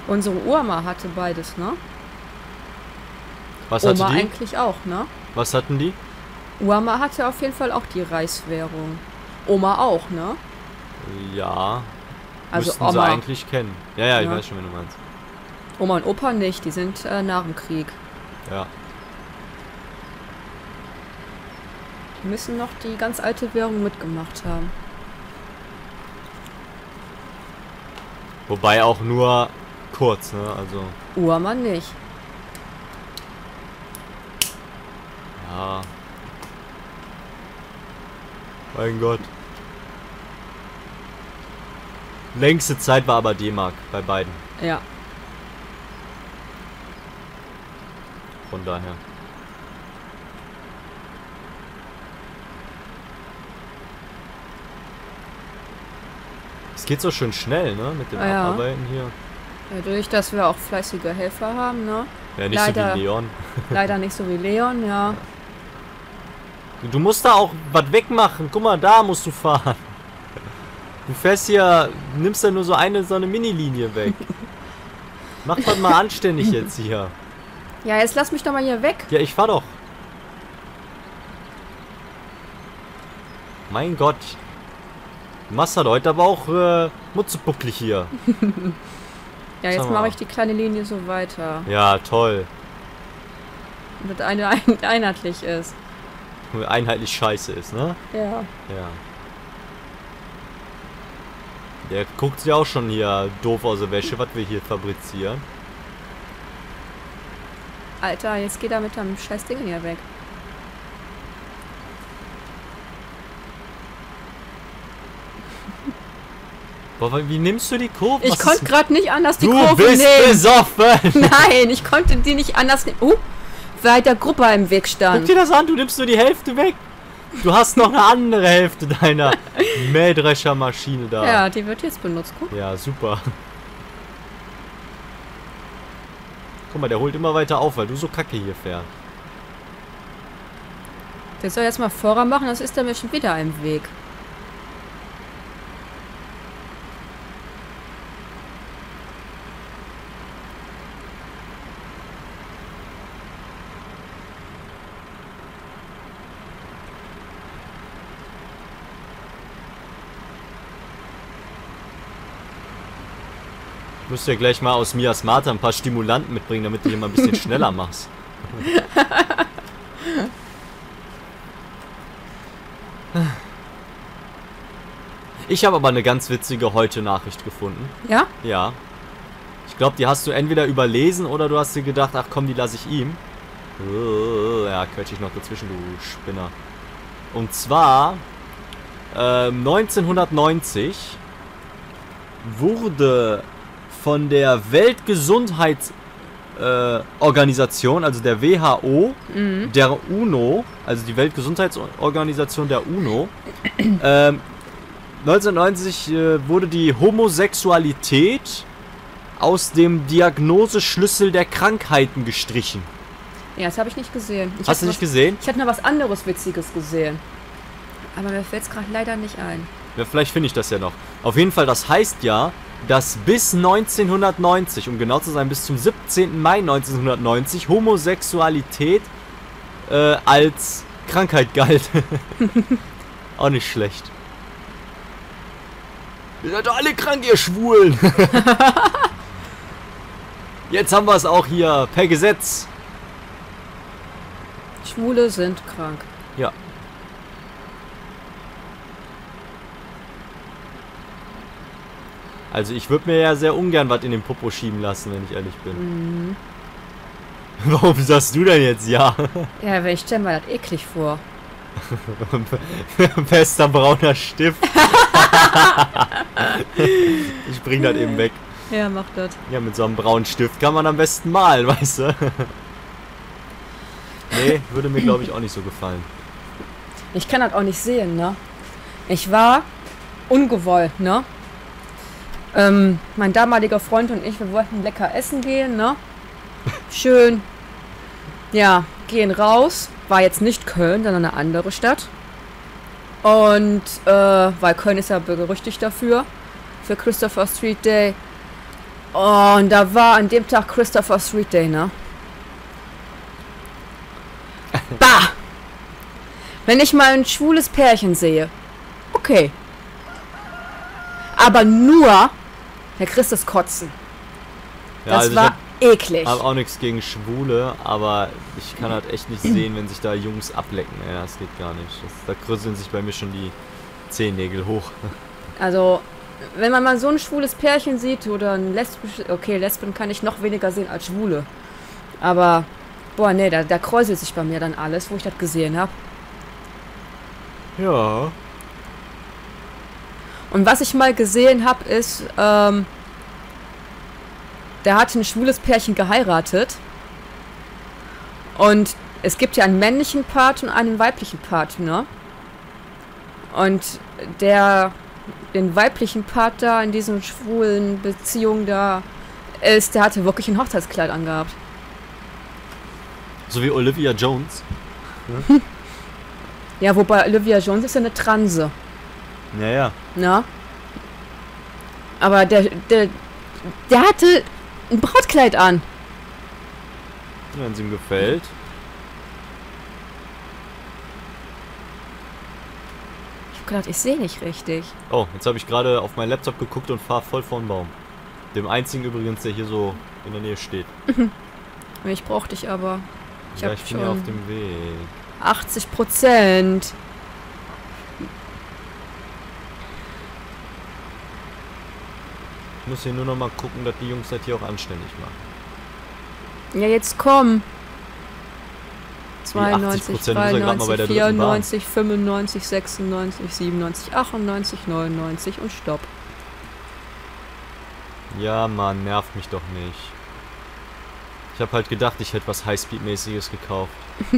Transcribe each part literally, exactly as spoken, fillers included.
Unsere Oma hatte beides, ne? Was Oma hatte die? eigentlich auch, ne? Was hatten die? Oma hatte auf jeden Fall auch die Reichswährung. Oma auch, ne? Ja. Also Müssten sie Oma. eigentlich kennen. Ja, ja, ich Ja. weiß schon, wen du meinst. Oma und Opa nicht, die sind äh, nach dem Krieg. Ja. Die müssen noch die ganz alte Währung mitgemacht haben. Wobei auch nur kurz, ne? Also. Oma nicht. Ja. Mein Gott. Längste Zeit war aber D-Mark bei beiden. Ja. Von daher. Es geht so schön schnell, ne? Mit dem Ah, ja. Abarbeiten hier. Dadurch, dass wir auch fleißige Helfer haben, ne? Ja, nicht Leider. so wie Leon. Leider nicht so wie Leon, ja. Du musst da auch was wegmachen. Guck mal, da musst du fahren. Du fährst hier, nimmst da nur so eine so eine Minilinie weg. Mach das mal anständig jetzt hier. Ja, jetzt lass mich doch mal hier weg. Ja, ich fahr doch. Mein Gott. Du machst halt heute aber auch äh, mutzebucklig hier. Ja, jetzt Sag mal. mache ich die kleine Linie so weiter. Ja, toll. Damit eine ein einheitlich ist. Einheitlich scheiße ist, ne? Ja. Ja. Der guckt sich auch schon hier doof aus der Wäsche, was wir hier fabrizieren. Alter, jetzt geht er mit deinem scheiß Ding hier weg. Boah, wie nimmst du die Kurve? Ich konnte gerade nicht anders die Du Kurve bist nehmen. besoffen! Nein, ich konnte die nicht anders nehmen. Uh, weil der Gruppe im Weg Guck stand. dir das an, du nimmst nur die Hälfte weg. Du hast noch eine andere Hälfte deiner Mähdreschermaschine da. Ja, die wird jetzt benutzt. Guck. Ja, super. Guck mal, der holt immer weiter auf, weil du so kacke hier fährst. Der soll jetzt mal Vorrat machen, das ist er mir schon wieder im Weg. Ich müsste ja gleich mal aus Mia Smarter ein paar Stimulanten mitbringen, damit du hier mal ein bisschen schneller machst. Ich habe aber eine ganz witzige Heute-Nachricht gefunden. Ja? Ja. Ich glaube, die hast du entweder überlesen oder du hast dir gedacht, ach komm, die lasse ich ihm. Ja, quetsche ich noch dazwischen, du Spinner. Und zwar ähm, neunzehnhundertneunzig wurde von der Weltgesundheitsorganisation, äh, also der W H O, Mhm. der UNO, also die Weltgesundheitsorganisation der UNO, ähm, neunzehnhundertneunzig äh, wurde die Homosexualität aus dem Diagnoseschlüssel der Krankheiten gestrichen. Ja, das habe ich nicht gesehen. Ich Hast du hatte nicht was, gesehen? Ich hatte noch was anderes Witziges gesehen. Aber mir fällt es gerade leider nicht ein. Ja, vielleicht finde ich das ja noch. Auf jeden Fall, das heißt ja, dass bis neunzehnhundertneunzig, um genau zu sein, bis zum siebzehnten Mai neunzehnhundertneunzig, Homosexualität äh, als Krankheit galt. Auch nicht schlecht. Ihr seid doch alle krank, ihr Schwulen. Jetzt haben wir es auch hier per Gesetz. Schwule sind krank. Ja. Also ich würde mir ja sehr ungern was in den Popo schieben lassen, wenn ich ehrlich bin. Mhm. Warum sagst du denn jetzt ja? Ja, weil ich stelle mir das eklig vor. Bester brauner Stift. Ich bring das eben weg. Ja, mach das. Ja, mit so einem braunen Stift kann man am besten malen, weißt du? Nee, würde mir glaube ich auch nicht so gefallen. Ich kann das auch nicht sehen, ne? Ich war ungewollt, ne? Ähm, mein damaliger Freund und ich, wir wollten lecker essen gehen, ne? Schön. Ja, gehen raus. War jetzt nicht Köln, sondern eine andere Stadt. Und, äh, weil Köln ist ja berüchtigt dafür. Für Christopher Street Day. Oh, und da war an dem Tag Christopher Street Day, ne? Bah! Wenn ich mal ein schwules Pärchen sehe, okay. Aber nur der Christus kotzen. Ja, Das also war ich eklig. hab auch nichts gegen Schwule, aber ich kann halt echt nicht sehen, wenn sich da Jungs ablecken. Ja, das geht gar nicht. Das, da krüsseln sich bei mir schon die Zehennägel hoch. Also, wenn man mal so ein schwules Pärchen sieht oder ein lesbisches... Okay, Lesben kann ich noch weniger sehen als Schwule. Aber, boah, nee, da, da kräuselt sich bei mir dann alles, wo ich das gesehen habe. Ja. Und was ich mal gesehen habe, ist, ähm... der hat ein schwules Pärchen geheiratet. Und es gibt ja einen männlichen Part und einen weiblichen Part, ne? Und der... den weiblichen Part da in diesen schwulen Beziehungen da ist, der hatte wirklich ein Hochzeitskleid angehabt. So wie Olivia Jones. Ja, wobei Olivia Jones ist ja eine Transe. Ja, ja. Na? Aber der, der, der hatte ein Brautkleid an. Wenn es ihm gefällt. Ich hab gedacht, ich sehe nicht richtig. Oh, jetzt habe ich gerade auf meinen Laptop geguckt und fahre voll vor den Baum. Dem einzigen übrigens, der hier so in der Nähe steht. Ich brauch dich aber. Ich ja, hab ich bin ja schon auf dem Weg. achtzig Prozent. Ich muss hier nur noch mal gucken, dass die Jungs das hier auch anständig machen. Ja, jetzt komm. Die achtzig zweiundneunzig, Prozent muss er gerade mal bei der dreiundneunzig, dritten Bahn. vierundneunzig, fünfundneunzig, sechsundneunzig, siebenundneunzig, achtundneunzig, neunundneunzig und Stopp. Ja, Mann, nervt mich doch nicht. Ich habe halt gedacht, ich hätte was Highspeed-mäßiges gekauft.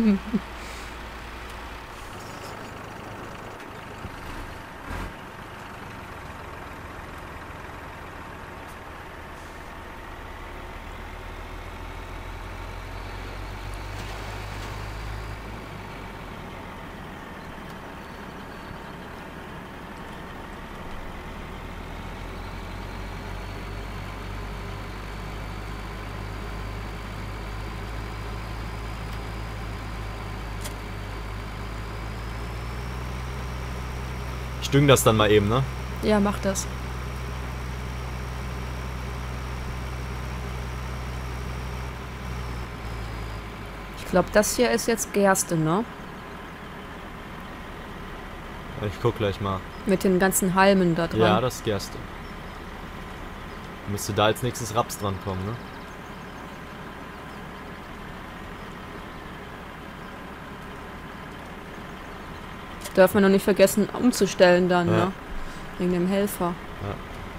Ich dünge das dann mal eben, ne? Ja, mach das. Ich glaube, das hier ist jetzt Gerste, ne? Ich guck gleich mal. Mit den ganzen Halmen da dran. Ja, das ist Gerste. Müsste da als nächstes Raps dran kommen, ne? Darf man noch nicht vergessen umzustellen dann, Ja. ne? Wegen dem Helfer. Ja.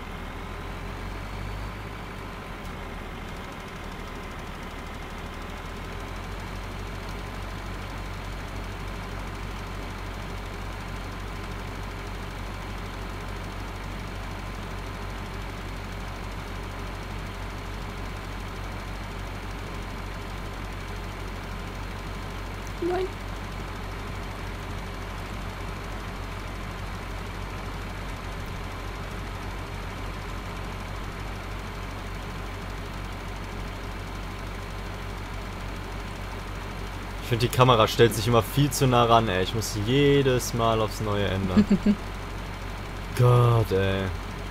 Nein. Ich finde, die Kamera stellt sich immer viel zu nah ran, ey. Ich muss jedes Mal aufs Neue ändern. Gott, ey.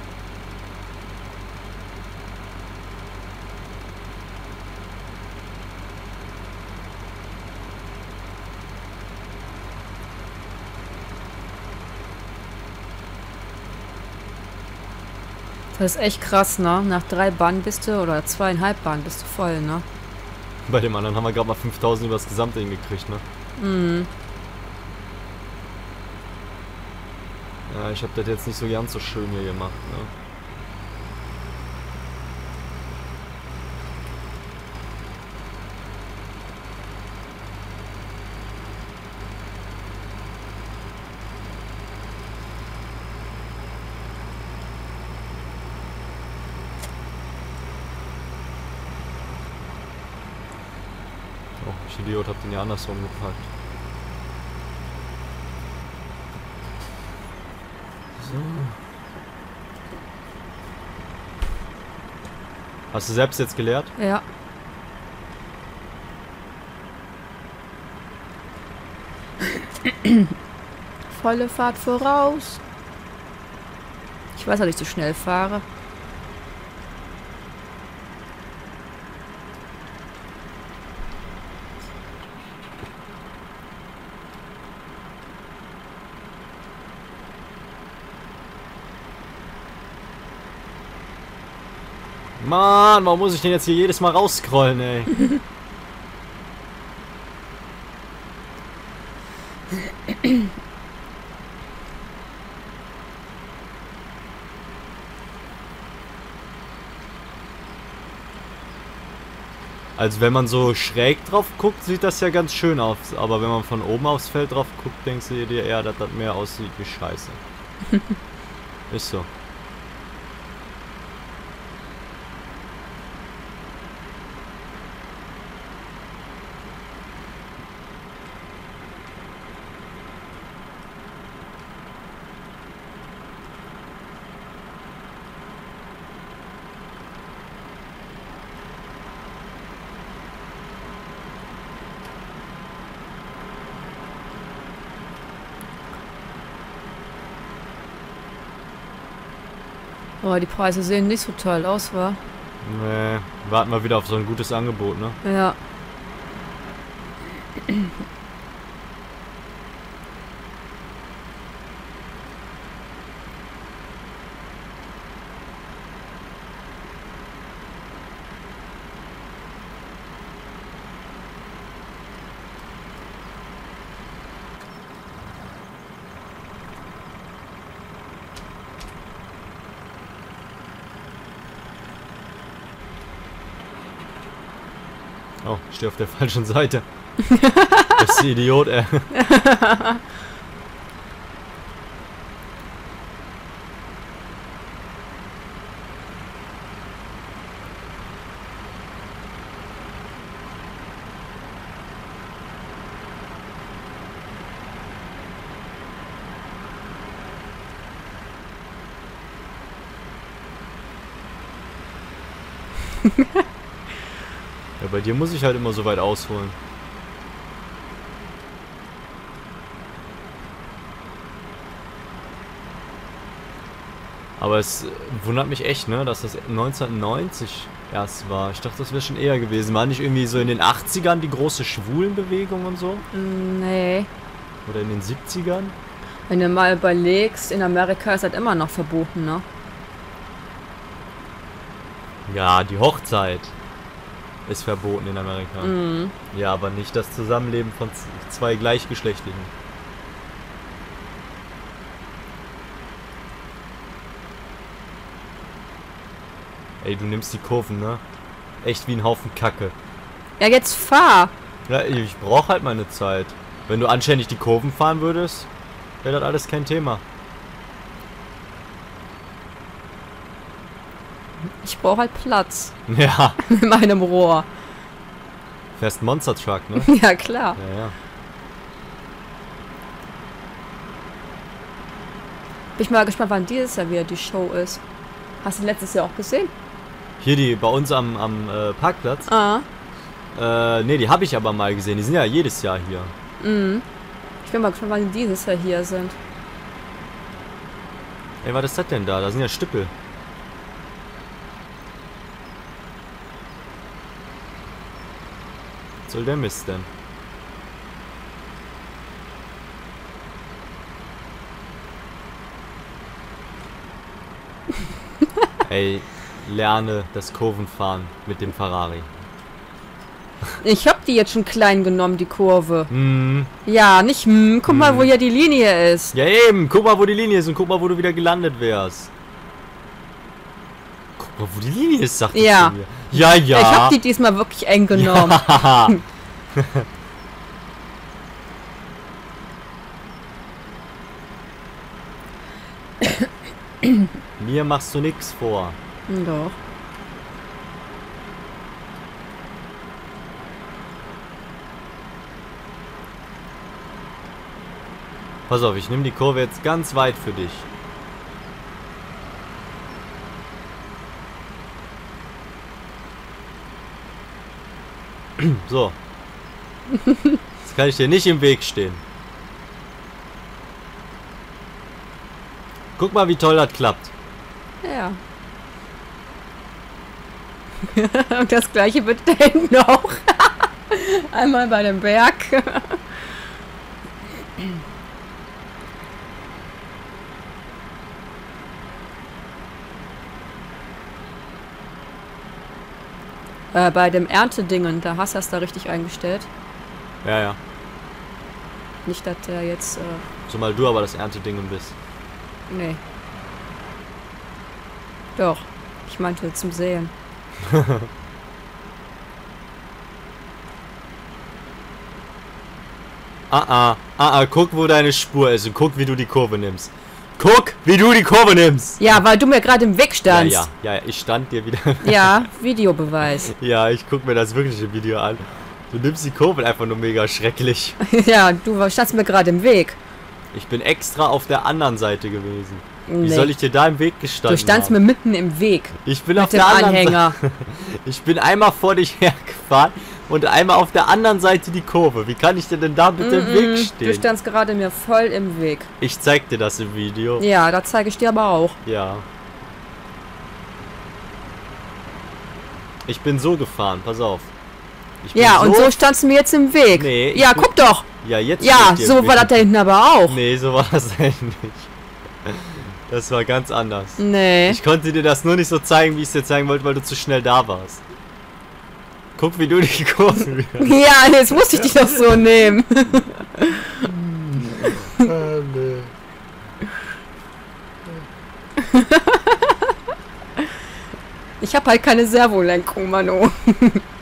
Das ist echt krass, ne? Nach drei Bahnen bist du, oder zweieinhalb Bahnen bist du voll, ne? Bei dem anderen haben wir gerade mal fünftausend über das Gesamte hingekriegt, ne? Mhm. Ja, ich habe das jetzt nicht so ganz so schön hier gemacht, ne? Oh, ich Idiot, hab den ja andersrum gepackt. So. Hast du selbst jetzt geleert? Ja. Volle Fahrt voraus. Ich weiß, dass ich zu schnell fahre. Mann, warum muss ich denn jetzt hier jedes Mal rausscrollen, ey? Also wenn man so schräg drauf guckt, sieht das ja ganz schön aus. Aber wenn man von oben aufs Feld drauf guckt, denkst du dir eher, dass das mehr aussieht wie Scheiße. Ist so. Oh, die Preise sehen nicht so toll aus, wa? Nee, warten wir wieder auf so ein gutes Angebot, ne? Ja. Oh, ich stehe auf der falschen Seite. Das ist ein Idiot, ey. Ja, bei dir muss ich halt immer so weit ausholen. Aber es wundert mich echt, ne, dass das neunzehnhundertneunzig erst war. Ich dachte, das wäre schon eher gewesen. War nicht irgendwie so in den achtzigern die große Schwulenbewegung und so? Nee. Oder in den siebzigern? Wenn du mal überlegst, in Amerika ist das immer noch verboten, ne? Ja, die Hochzeit ist verboten in Amerika. Mhm. Ja, aber nicht das Zusammenleben von z- zwei Gleichgeschlechtlichen. Ey, du nimmst die Kurven, ne? Echt wie ein Haufen Kacke. Ja, jetzt fahr! Ja, ich brauch halt meine Zeit. Wenn du anständig die Kurven fahren würdest, wäre das alles kein Thema. Ich brauche halt Platz Ja, mit meinem Rohr. fährst Monster Truck, ne? Ja, klar. Ja, ja. Bin ich mal gespannt, wann dieses Jahr wieder die Show ist. Hast du letztes Jahr auch gesehen? Hier die bei uns am, am äh, Parkplatz. Ah. Äh, nee, die habe ich aber mal gesehen. Die sind ja jedes Jahr hier. Mhm. Ich bin mal gespannt, wann die dieses Jahr hier sind. Ey, was ist das denn da? Da sind ja Stüppel. Was soll der Mist denn? Ey, lerne das Kurvenfahren mit dem Ferrari. Ich hab die jetzt schon klein genommen, die Kurve. Hm. Ja, nicht hm. Guck mal, Hm. wo hier die Linie ist. Ja eben, guck mal, wo die Linie ist und guck mal, wo du wieder gelandet wärst. Guck mal, wo die Linie ist, sagt Ja. zu mir. Ja, ja. Ich hab die diesmal wirklich eng genommen. Ja. Mir machst du nix vor. Doch. Pass auf, ich nehme die Kurve jetzt ganz weit für dich. So. Jetzt kann ich dir nicht im Weg stehen. Guck mal, wie toll das klappt. Ja. Und das gleiche wird da hinten auch. Einmal bei dem Berg. äh, bei dem Erntedingen, da hast du das da richtig eingestellt. Ja, ja. Nicht, dass der jetzt... Äh, Zumal du aber das Erntedingen bist. nee. Doch. Ich meinte zum Sehen. Ah, ah, ah, ah, guck, wo deine Spur ist und guck, wie du die Kurve nimmst. Guck, wie du die Kurve nimmst! Ja, weil du mir gerade im Weg Ja, standst. ja, ja, ja, ich stand dir wieder. Ja, Videobeweis. Ja, ich guck mir das wirkliche Video an. Du nimmst die Kurve einfach nur mega schrecklich. Ja, du standst mir gerade im Weg. Ich bin extra auf der anderen Seite gewesen. Wie Nee. soll ich dir da im Weg gestanden Du standst haben? mir mitten im Weg. Ich bin Mit auf dem der anderen Anhänger. Seite. Ich bin einmal vor dich hergefahren und einmal auf der anderen Seite die Kurve. Wie kann ich dir denn da mit dem Weg Du stehen? standst gerade mir voll im Weg. Ich zeig dir das im Video. Ja, da zeige ich dir aber auch. Ja. Ich bin so gefahren, pass auf. Ich bin Ja, und so standst du mir jetzt im Weg. Nee, ich ja, bin- guck doch. Ja, jetzt Ja, steht dir so im war Weg. das da hinten aber auch. Nee, so war das eigentlich nicht. Das war ganz anders. Nee. Ich konnte dir das nur nicht so zeigen, wie ich es dir zeigen wollte, weil du zu schnell da warst. Guck, wie du die Kurven wieder. Ja, jetzt musste ich dich doch so nehmen. Ich habe halt keine Servolenkung, Manu.